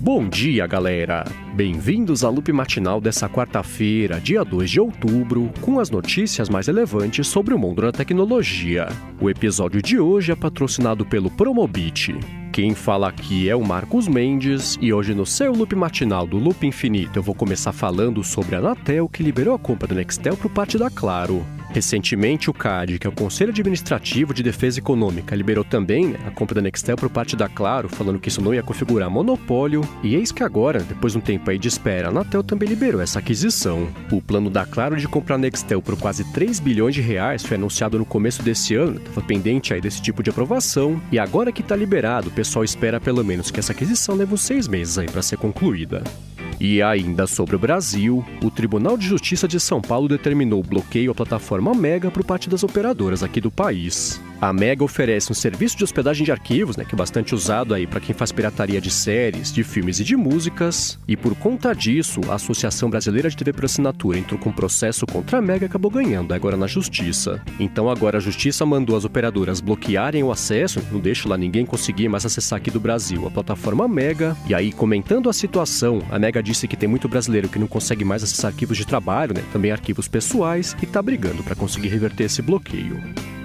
Bom dia, galera! Bem-vindos à Loop Matinal dessa quarta-feira, dia 2 de outubro, com as notícias mais relevantes sobre o mundo da tecnologia. O episódio de hoje é patrocinado pelo Promobit. Quem fala aqui é o Marcos Mendes, e hoje no seu Loop Matinal do Loop Infinito eu vou começar falando sobre a Anatel, que liberou a compra da Nextel por parte da Claro. Recentemente, o CAD, que é o Conselho Administrativo de Defesa Econômica, liberou também a compra da Nextel por parte da Claro, falando que isso não ia configurar monopólio, e eis que agora, depois de um tempo aí de espera, a Anatel também liberou essa aquisição. O plano da Claro de comprar a Nextel por quase 3 bilhões de reais foi anunciado no começo desse ano, estava pendente aí desse tipo de aprovação, e agora que está liberado, o pessoal espera pelo menos que essa aquisição leve uns 6 meses aí para ser concluída. E ainda sobre o Brasil, o Tribunal de Justiça de São Paulo determinou o bloqueio à plataforma Mega por parte das operadoras aqui do país. A Mega oferece um serviço de hospedagem de arquivos, que é bastante usado aí para quem faz pirataria de séries, de filmes e de músicas, e por conta disso, a Associação Brasileira de TV por Assinatura entrou com um processo contra a Mega e acabou ganhando agora na Justiça. Então agora a Justiça mandou as operadoras bloquearem o acesso, não deixa lá ninguém conseguir mais acessar aqui do Brasil a plataforma Mega, e aí comentando a situação, a Mega disse que tem muito brasileiro que não consegue mais acessar arquivos de trabalho, também arquivos pessoais, e tá brigando para conseguir reverter esse bloqueio.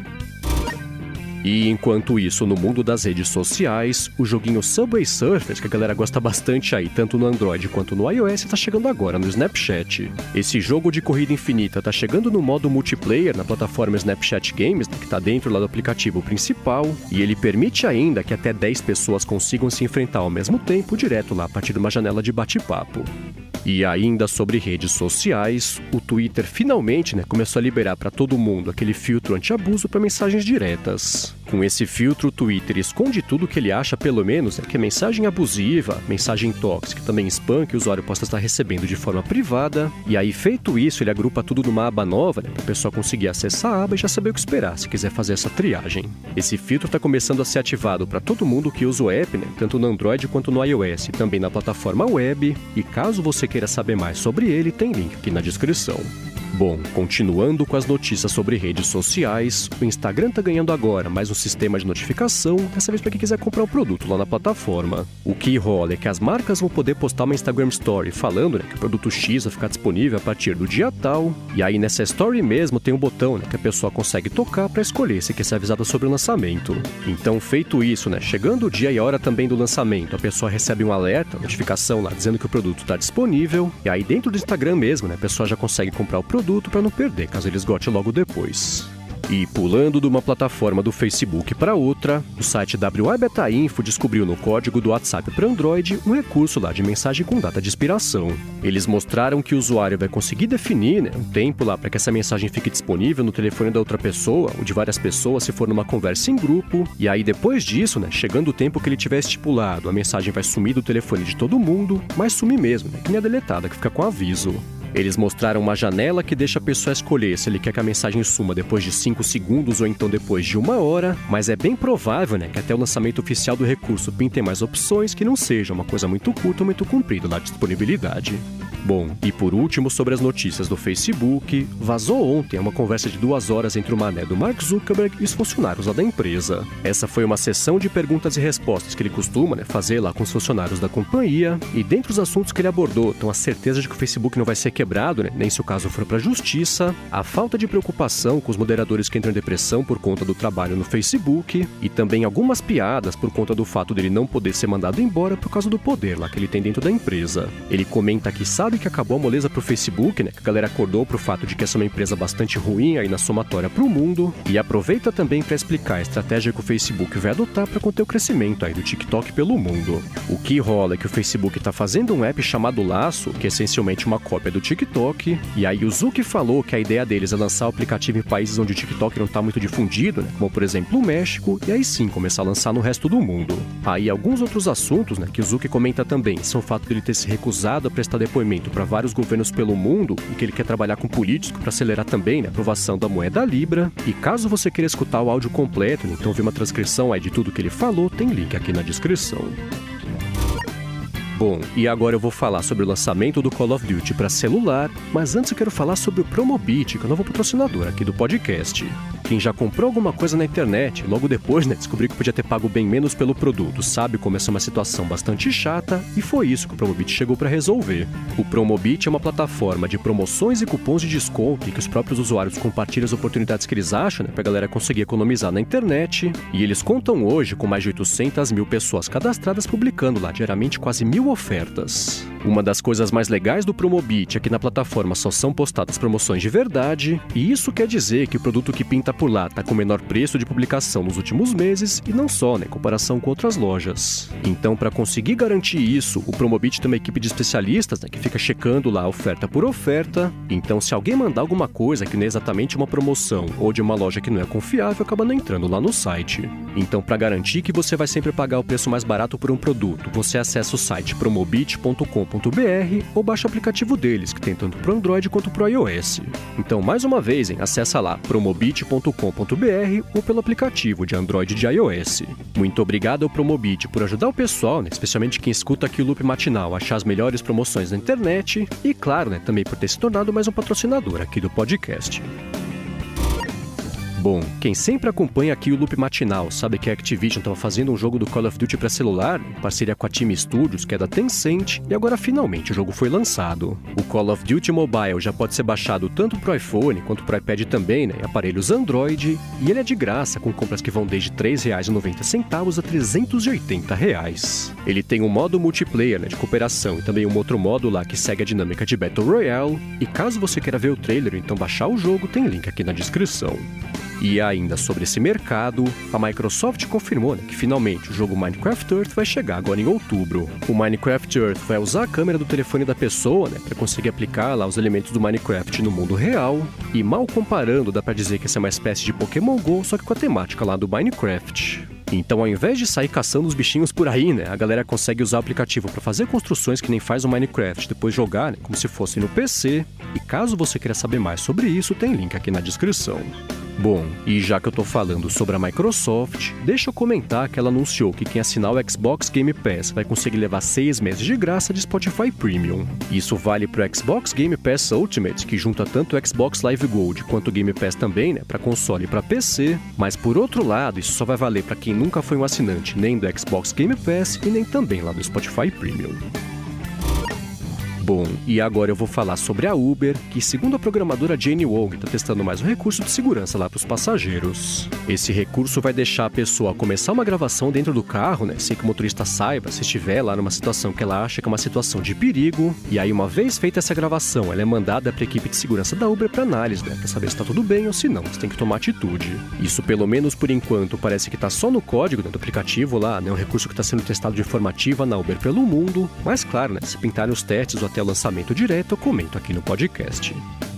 E enquanto isso, no mundo das redes sociais, o joguinho Subway Surfers, que a galera gosta bastante aí, tanto no Android quanto no iOS, tá chegando agora no Snapchat. Esse jogo de corrida infinita tá chegando no modo multiplayer na plataforma Snapchat Games, que tá dentro lá do aplicativo principal, e ele permite ainda que até 10 pessoas consigam se enfrentar ao mesmo tempo, direto lá a partir de uma janela de bate-papo. E ainda sobre redes sociais, o Twitter finalmente começou a liberar para todo mundo aquele filtro anti-abuso para mensagens diretas. Com esse filtro, o Twitter esconde tudo que ele acha, pelo menos, que é mensagem abusiva, mensagem tóxica, também spam que o usuário possa estar recebendo de forma privada. E aí, feito isso, ele agrupa tudo numa aba nova, para a pessoa conseguir acessar a aba e já saber o que esperar, se quiser fazer essa triagem. Esse filtro está começando a ser ativado para todo mundo que usa o app, tanto no Android quanto no iOS, e também na plataforma web. E caso você queira saber mais sobre ele, tem link aqui na descrição. Bom, continuando com as notícias sobre redes sociais, o Instagram tá ganhando agora mais um sistema de notificação, dessa vez para quem quiser comprar o produto lá na plataforma. O que rola é que as marcas vão poder postar uma Instagram Story falando que o produto X vai ficar disponível a partir do dia tal, e aí nessa Story mesmo tem um botão que a pessoa consegue tocar para escolher se quer ser avisada sobre o lançamento. Então, feito isso, chegando o dia e a hora também do lançamento, a pessoa recebe um alerta, notificação lá dizendo que o produto está disponível, e aí dentro do Instagram mesmo, a pessoa já consegue comprar o produto para não perder, caso ele esgote logo depois. E pulando de uma plataforma do Facebook para outra, o site WA Beta Info descobriu no código do WhatsApp para Android um recurso lá de mensagem com data de expiração. Eles mostraram que o usuário vai conseguir definir um tempo lá para que essa mensagem fique disponível no telefone da outra pessoa ou de várias pessoas se for numa conversa em grupo, e aí depois disso, chegando o tempo que ele tiver estipulado, a mensagem vai sumir do telefone de todo mundo, mas sumir mesmo, que nem a deletada, que fica com aviso. Eles mostraram uma janela que deixa a pessoa escolher se ele quer que a mensagem suma depois de 5 segundos ou então depois de 1 hora, mas é bem provável que até o lançamento oficial do recurso pintem mais opções que não seja uma coisa muito curta ou muito comprida da disponibilidade. Bom, e por último, sobre as notícias do Facebook, vazou ontem uma conversa de 2 horas entre o mané do Mark Zuckerberg e os funcionários lá da empresa. Essa foi uma sessão de perguntas e respostas que ele costuma fazer lá com os funcionários da companhia, e dentre os assuntos que ele abordou estão a certeza de que o Facebook não vai ser quebrado, nem se o caso for para a justiça, a falta de preocupação com os moderadores que entram em depressão por conta do trabalho no Facebook, e também algumas piadas por conta do fato dele não poder ser mandado embora por causa do poder lá que ele tem dentro da empresa. Ele comenta que sabe que acabou a moleza pro Facebook, que a galera acordou pro fato de que essa é uma empresa bastante ruim aí na somatória pro mundo, e aproveita também para explicar a estratégia que o Facebook vai adotar para conter o crescimento aí do TikTok pelo mundo. O que rola é que o Facebook tá fazendo um app chamado Laço, que é essencialmente uma cópia do TikTok, e aí o Zuck falou que a ideia deles é lançar o aplicativo em países onde o TikTok não tá muito difundido, como por exemplo o México, e aí sim começar a lançar no resto do mundo. Aí alguns outros assuntos que o Zuck comenta também são o fato dele ter se recusado a prestar depoimento para vários governos pelo mundo e que ele quer trabalhar com políticos para acelerar também a aprovação da moeda Libra. E caso você queira escutar o áudio completo, então ver uma transcrição aí de tudo que ele falou, tem link aqui na descrição. Bom, e agora eu vou falar sobre o lançamento do Call of Duty para celular, mas antes eu quero falar sobre o Promobit, que é o novo patrocinador aqui do podcast. Quem já comprou alguma coisa na internet, logo depois, descobriu que podia ter pago bem menos pelo produto, sabe como essa é uma situação bastante chata, e foi isso que o Promobit chegou para resolver. O Promobit é uma plataforma de promoções e cupons de desconto em que os próprios usuários compartilham as oportunidades que eles acham, pra galera conseguir economizar na internet, e eles contam hoje com mais de 800 mil pessoas cadastradas publicando lá diariamente quase 1.000 ofertas. Uma das coisas mais legais do Promobit é que na plataforma só são postadas promoções de verdade, e isso quer dizer que o produto que pinta por lá tá com o menor preço de publicação nos últimos meses, e não só, em comparação com outras lojas. Então, para conseguir garantir isso, o Promobit tem uma equipe de especialistas, que fica checando lá oferta por oferta. Então, se alguém mandar alguma coisa que não é exatamente uma promoção ou de uma loja que não é confiável, acaba não entrando lá no site. Então, para garantir que você vai sempre pagar o preço mais barato por um produto, você acessa o site promobit.com.br ou baixa o aplicativo deles, que tem tanto para Android quanto para iOS. Então, mais uma vez, acessa lá promobit.com.br ou pelo aplicativo de Android e de iOS. Muito obrigado ao Promobit por ajudar o pessoal, especialmente quem escuta aqui o Loop Matinal, a achar as melhores promoções na internet e, claro, também por ter se tornado mais um patrocinador aqui do podcast. Bom, quem sempre acompanha aqui o Loop Matinal sabe que a Activision estava fazendo um jogo do Call of Duty para celular, em parceria com a Team Studios, que é da Tencent, e agora finalmente o jogo foi lançado. O Call of Duty Mobile já pode ser baixado tanto para o iPhone quanto para o iPad também, em aparelhos Android, e ele é de graça, com compras que vão desde R$ 3,90 a R$ 380. Ele tem um modo multiplayer, de cooperação, e também um outro modo lá que segue a dinâmica de Battle Royale, e caso você queira ver o trailer ou então baixar o jogo, tem link aqui na descrição. E ainda sobre esse mercado, a Microsoft confirmou que finalmente o jogo Minecraft Earth vai chegar agora em outubro. O Minecraft Earth vai usar a câmera do telefone da pessoa para conseguir aplicar lá os elementos do Minecraft no mundo real, e mal comparando dá para dizer que essa é uma espécie de Pokémon GO, só que com a temática lá do Minecraft. Então, ao invés de sair caçando os bichinhos por aí, a galera consegue usar o aplicativo para fazer construções que nem faz o Minecraft, depois jogar, como se fosse no PC. E caso você queira saber mais sobre isso, tem link aqui na descrição. Bom, e já que eu tô falando sobre a Microsoft, deixa eu comentar que ela anunciou que quem assinar o Xbox Game Pass vai conseguir levar 6 meses de graça de Spotify Premium. Isso vale pro Xbox Game Pass Ultimate, que junta tanto o Xbox Live Gold quanto o Game Pass também, para console e para PC, mas por outro lado, isso só vai valer para quem nunca foi um assinante nem do Xbox Game Pass e nem também lá do Spotify Premium. Bom, e agora eu vou falar sobre a Uber, que segundo a programadora Jane Wong, está testando mais um recurso de segurança lá para os passageiros. Esse recurso vai deixar a pessoa começar uma gravação dentro do carro, sem que o motorista saiba se estiver lá numa situação que ela acha que é uma situação de perigo, e aí uma vez feita essa gravação, ela é mandada para a equipe de segurança da Uber para análise, para saber se está tudo bem ou se não, você tem que tomar atitude. Isso pelo menos por enquanto parece que está só no código do aplicativo lá, um recurso que está sendo testado de forma ativa na Uber pelo mundo, mas claro, se pintarem os testes ou até o lançamento direto, eu comento aqui no podcast.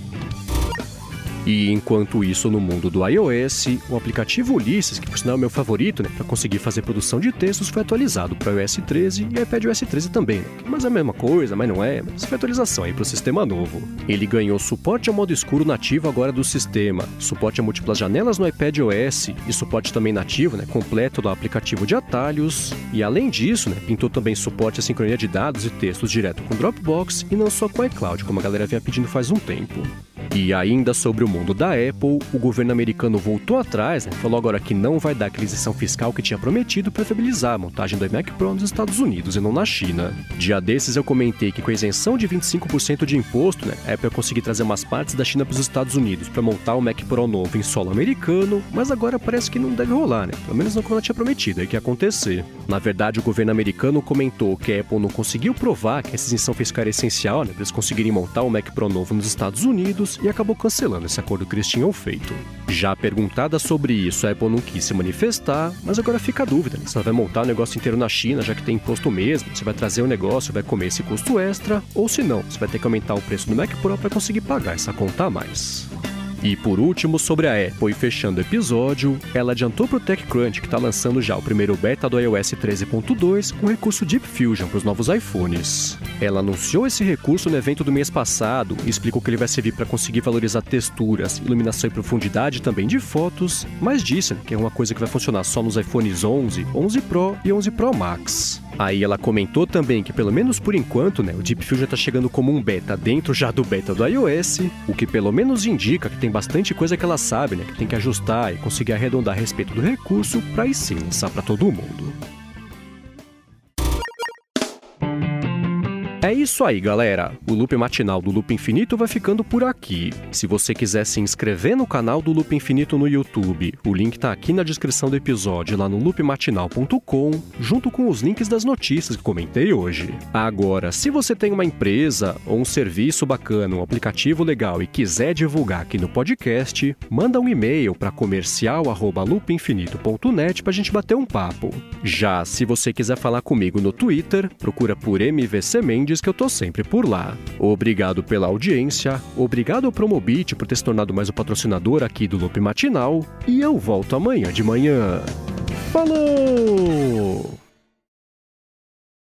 E enquanto isso, no mundo do iOS, o aplicativo Ulysses, que por sinal é o meu favorito, para conseguir fazer produção de textos, foi atualizado para iOS 13 e iPadOS 13 também, Mas é a mesma coisa, mas não é, mas foi atualização aí para o sistema novo. Ele ganhou suporte ao modo escuro nativo agora do sistema, suporte a múltiplas janelas no iPadOS e suporte também nativo, completo do aplicativo de atalhos. E além disso, pintou também suporte à sincronia de dados e textos direto com Dropbox e não só com o iCloud, como a galera vinha pedindo faz um tempo. E ainda sobre o mundo da Apple, o governo americano voltou atrás, falou agora que não vai dar aquela isenção fiscal que tinha prometido para viabilizar a montagem do Mac Pro nos Estados Unidos e não na China. Dia desses eu comentei que com a isenção de 25% de imposto, a Apple ia conseguir trazer umas partes da China para os Estados Unidos para montar o Mac Pro novo em solo americano, mas agora parece que não deve rolar, Pelo menos não como ela tinha prometido, aí que ia acontecer. Na verdade, o governo americano comentou que a Apple não conseguiu provar que essa isenção fiscal era essencial, para eles conseguirem montar o Mac Pro novo nos Estados Unidos, e acabou cancelando esse acordo que eles tinham feito. Já perguntada sobre isso, a Apple não quis se manifestar, mas agora fica a dúvida, se ela vai montar o negócio inteiro na China, já que tem imposto mesmo, se vai trazer o negócio, vai comer esse custo extra, ou se não, se vai ter que aumentar o preço do Mac Pro para conseguir pagar essa conta a mais. E por último, sobre a Apple e fechando o episódio, ela adiantou para o TechCrunch que está lançando já o primeiro beta do iOS 13.2 com o recurso Deep Fusion para os novos iPhones. Ela anunciou esse recurso no evento do mês passado e explicou que ele vai servir para conseguir valorizar texturas, iluminação e profundidade também de fotos, mas disse que é uma coisa que vai funcionar só nos iPhones 11, 11 Pro e 11 Pro Max. Aí ela comentou também que, pelo menos por enquanto, né, o Deep Fusion tá chegando como um beta dentro já do beta do iOS, o que pelo menos indica que tem bastante coisa que ela sabe, né, que tem que ajustar e conseguir arredondar a respeito do recurso para aí sim lançar para todo mundo. É isso aí, galera. O Loop Matinal do Loop Infinito vai ficando por aqui. Se você quiser se inscrever no canal do Loop Infinito no YouTube, o link tá aqui na descrição do episódio, lá no loopmatinal.com, junto com os links das notícias que comentei hoje. Agora, se você tem uma empresa ou um serviço bacana, um aplicativo legal e quiser divulgar aqui no podcast, manda um e-mail para comercial@loopinfinito.net pra gente bater um papo. Já se você quiser falar comigo no Twitter, procura por MVC Mendes, que eu tô sempre por lá. Obrigado pela audiência, obrigado ao Promobit por ter se tornado mais um patrocinador aqui do Loop Matinal, e eu volto amanhã de manhã. Falou!